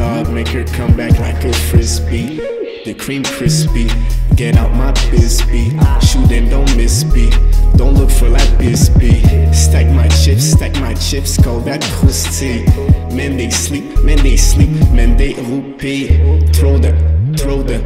job, make her come back like a frisbee. The cream crispy, get out my bisbee. Shoot and don't miss me, don't look for like bisbee. Stack my chips, call that pussy. Men they sleep, men they sleep, men they roupie. Throw the torpille.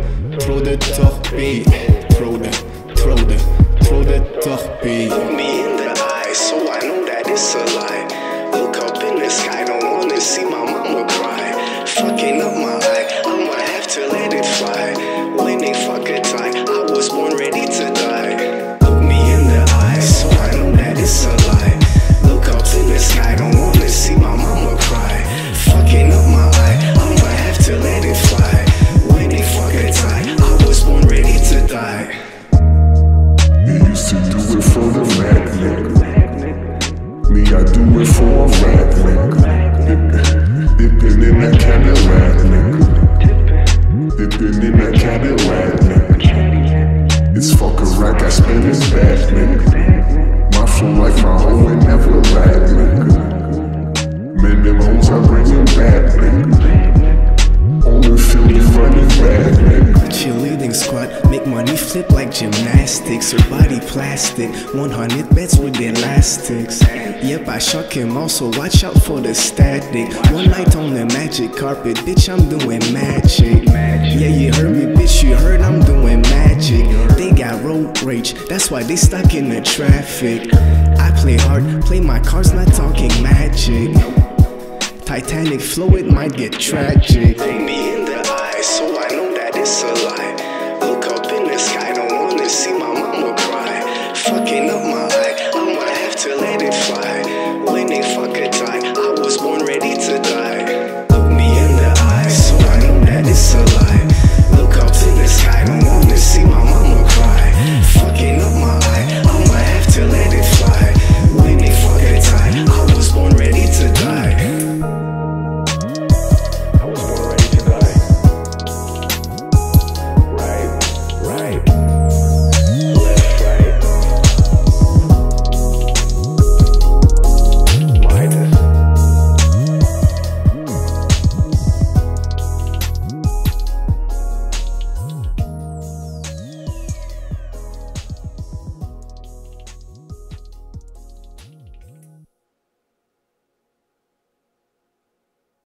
Throw the torpille. Look me in the eye, so I know that it's a lie. Look up in the sky, don't wanna see my mama cry. Fucking up my eye, I'ma have to let it fly. When they fuck a tie, I was born ready to die. Look me in the eye, so I know that it's a lie. Look up in the sky, don't wanna see my mama cry. Fucking up my eye, I'ma have to let it fly. When they fuck a tie, I was born ready to die. You used to do it for the rap nigga. Me, I do it for a rap nigga. Dipping in that Cadillac nigga. Dipping in that Cadillac nigga. It's fuck a rack, I spend his back nigga. My flow like my hoe and never lack nigga. Man, them hoes I bring them back nigga. On the field, you running back nigga. Cheerleading squad, make money flip like gymnastics. Her body plastic, 100 bets with elastics. Yep, I shock him also, watch out for the static. One night on the magic carpet, bitch, I'm doing magic. Yeah, you heard me, bitch, you heard I'm doing magic. They got road rage, that's why they stuck in the traffic. I play hard, play my cards, not talking magic. Titanic flow, it might get tragic. Look me in the eye, so I know that it's a lie. Look up in the sky, don't wanna see my mama cry. Fucking up my